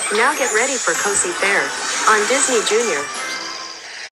Now get ready for Kosi Fair on Disney Junior.